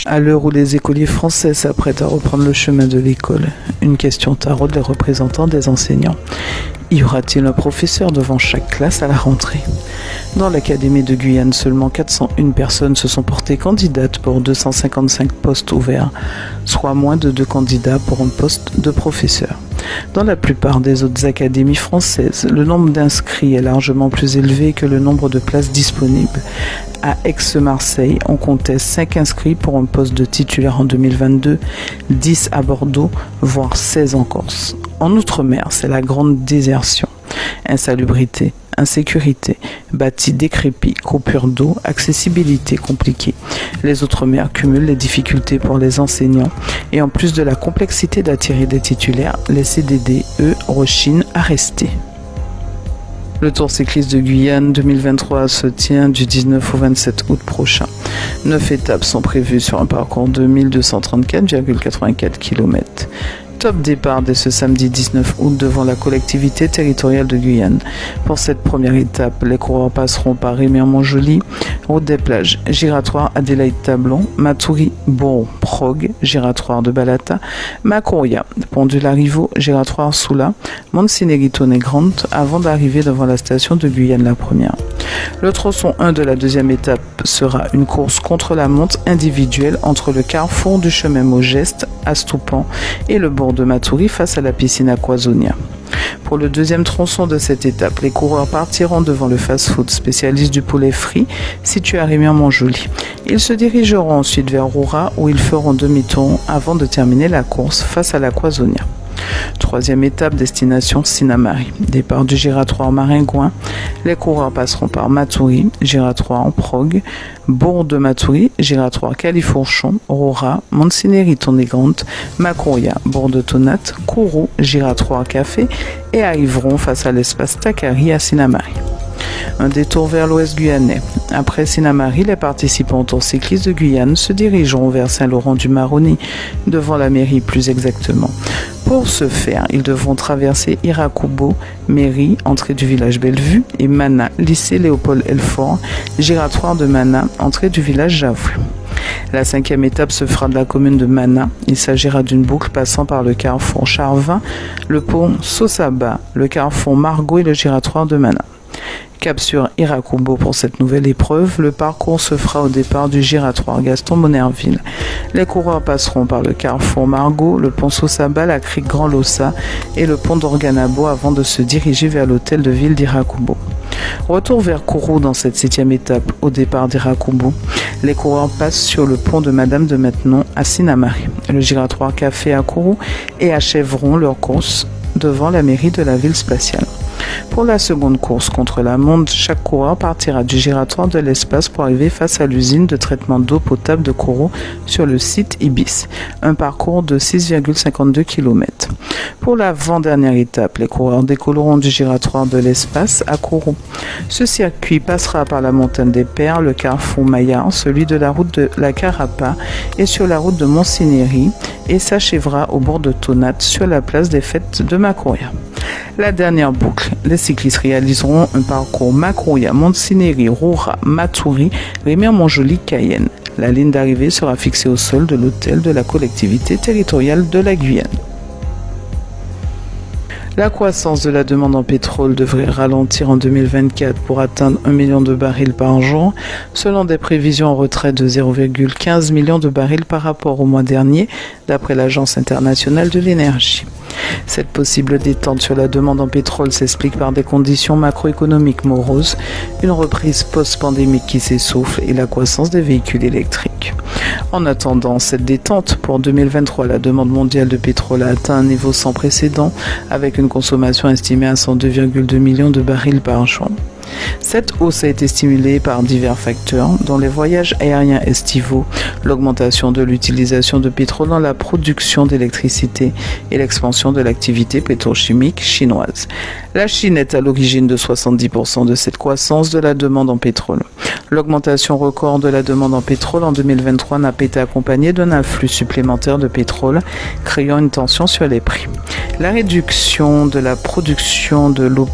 À l'heure où les écoliers français s'apprêtent à reprendre le chemin de l'école, une question taraude les représentants des enseignants. Y aura-t-il un professeur devant chaque classe à la rentrée? Dans l'Académie de Guyane, seulement 401 personnes se sont portées candidates pour 255 postes ouverts, soit moins de 2 candidats pour un poste de professeur. Dans la plupart des autres académies françaises, le nombre d'inscrits est largement plus élevé que le nombre de places disponibles. À Aix-Marseille, on comptait 5 inscrits pour un poste de titulaire en 2022, 10 à Bordeaux, voire 16 en Corse. En Outre-mer, c'est la grande désertion. Insalubrité, insécurité, bâtis décrépits, coupure d'eau, accessibilité compliquée. Les Outre-mer cumulent les difficultés pour les enseignants et en plus de la complexité d'attirer des titulaires, les CDD, eux, rechignent à rester. Le Tour cycliste de Guyane 2023 se tient du 19 au 27 août prochain. 9 étapes sont prévues sur un parcours de 1234,84 km. Top départ dès ce samedi 19 août devant la collectivité territoriale de Guyane. Pour cette première étape, les coureurs passeront par Rémière-Montjoly, route des plages, giratoire Adélaïde-Tablon, Matoury, Bourg, Progue, giratoire de Balata, Macoria, pont du Larivo, giratoire Soula, Montsinéry-Tonnet-Grande, avant d'arriver devant la station de Guyane la première. Le tronçon 1 de la deuxième étape sera une course contre la montre individuelle entre le carrefour du chemin Maugeste à Stoupan et le bord de Matoury face à la piscine Aquasonia. Pour le deuxième tronçon de cette étape, les coureurs partiront devant le fast-food spécialiste du poulet frit situé à Rémière-Montjoly. Ils se dirigeront ensuite vers Roura où ils feront demi-tour avant de terminer la course face à l'Aquasonia. Troisième étape, destination Sinnamary. Départ du giratoire Maringouin. Les coureurs passeront par Matoury, giratoire Progue, Bourg de Matoury, giratoire Califourchon, Roura, Montsinéry-Tonnet-Grande, Macoria, Bourg de Tonat, Kourou, giratoire Café et arriveront face à l'espace Takari à Sinnamary. Un détour vers l'ouest guyanais. Après Sinnamary, les participants au Tour cycliste de Guyane se dirigeront vers Saint-Laurent-du-Maroni, devant la mairie plus exactement. Pour ce faire, ils devront traverser Irakubo, mairie, entrée du village Bellevue, et Mana, lycée Léopold-Elfort, giratoire de Mana, entrée du village Javru. La cinquième étape se fera de la commune de Mana. Il s'agira d'une boucle passant par le carrefour Charvin, le pont Sosaba, le carrefour Margot et le giratoire de Mana. Cap sur Irakubo pour cette nouvelle épreuve. Le parcours se fera au départ du giratoire Gaston-Monerville. Les coureurs passeront par le carrefour Margot, le pont Sosaba, la crique Grand Lossa et le pont d'Organabo avant de se diriger vers l'hôtel de ville d'Irakubo. Retour vers Kourou dans cette 7e étape au départ d'Irakubo. Les coureurs passent sur le pont de Madame de Maintenon à Sinnamary, le giratoire Café à Kourou et achèveront leur course devant la mairie de la ville spatiale. Pour la seconde course contre la montre, chaque coureur partira du giratoire de l'espace pour arriver face à l'usine de traitement d'eau potable de Kourou sur le site Ibis, un parcours de 6,52 km. Pour l'avant-dernière étape, les coureurs décolleront du giratoire de l'espace à Kourou. Ce circuit passera par la montagne des Pères, le carrefour Maillard, celui de la route de la Carapa et sur la route de Montsinéry et s'achèvera au bord de Tonat sur la place des fêtes de Macoria. La dernière boucle, les cyclistes réaliseront un parcours Macoria, Montsinéry, Roura, Matoury, Rémière-Montjoly, Cayenne. La ligne d'arrivée sera fixée au sol de l'hôtel de la collectivité territoriale de la Guyane. La croissance de la demande en pétrole devrait ralentir en 2024 pour atteindre 1 million de barils par jour, selon des prévisions en retrait de 0,15 million de barils par rapport au mois dernier, d'après l'Agence internationale de l'énergie. Cette possible détente sur la demande en pétrole s'explique par des conditions macroéconomiques moroses, une reprise post-pandémique qui s'essouffle et la croissance des véhicules électriques. En attendant cette détente, pour 2023, la demande mondiale de pétrole a atteint un niveau sans précédent, avec une consommation estimée à 102,2 millions de barils par jour. Cette hausse a été stimulée par divers facteurs, dont les voyages aériens estivaux, l'augmentation de l'utilisation de pétrole dans la production d'électricité et l'expansion de l'activité pétrochimique chinoise. La Chine est à l'origine de 70% de cette croissance de la demande en pétrole. L'augmentation record de la demande en pétrole en 2023 n'a pas été accompagnée d'un afflux supplémentaire de pétrole, créant une tension sur les prix. La réduction de la production de l'OPEP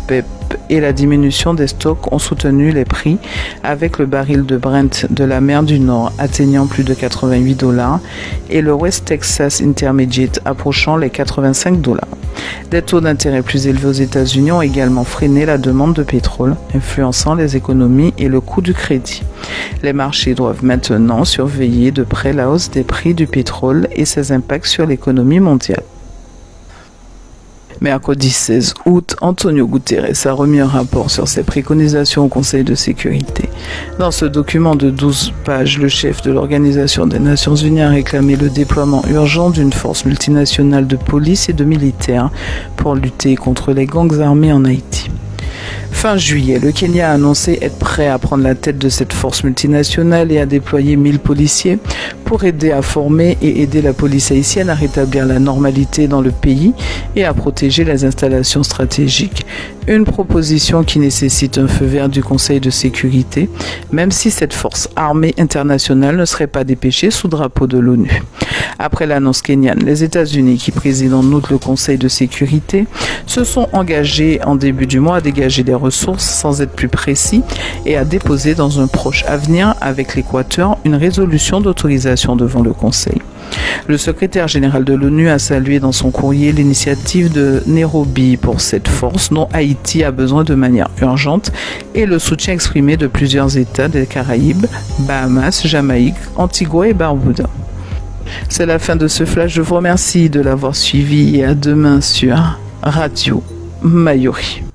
l'Europe et la diminution des stocks ont soutenu les prix, avec le baril de Brent de la mer du Nord atteignant plus de 88 $ et le West Texas Intermediate approchant les 85 $. Des taux d'intérêt plus élevés aux États-Unis ont également freiné la demande de pétrole, influençant les économies et le coût du crédit. Les marchés doivent maintenant surveiller de près la hausse des prix du pétrole et ses impacts sur l'économie mondiale. Mercredi 16 août, Antonio Guterres a remis un rapport sur ses préconisations au Conseil de sécurité. Dans ce document de 12 pages, le chef de l'Organisation des Nations Unies a réclamé le déploiement urgent d'une force multinationale de police et de militaires pour lutter contre les gangs armés en Haïti. Fin juillet, le Kenya a annoncé être prêt à prendre la tête de cette force multinationale et à déployer 1000 policiers pour aider à former et aider la police haïtienne à rétablir la normalité dans le pays et à protéger les installations stratégiques. Une proposition qui nécessite un feu vert du Conseil de sécurité, même si cette force armée internationale ne serait pas dépêchée sous drapeau de l'ONU. Après l'annonce kenyane, les États-Unis, qui président en août le Conseil de sécurité, se sont engagés en début du mois à dégager des ressources sans être plus précis et à déposer dans un proche avenir avec l'Équateur une résolution d'autorisation devant le Conseil. Le secrétaire général de l'ONU a salué dans son courrier l'initiative de Nairobi pour cette force dont Haïti a besoin de manière urgente et le soutien exprimé de plusieurs États des Caraïbes, Bahamas, Jamaïque, Antigua et Barbuda. C'est la fin de ce flash, je vous remercie de l'avoir suivi et à demain sur Radio Mayuri.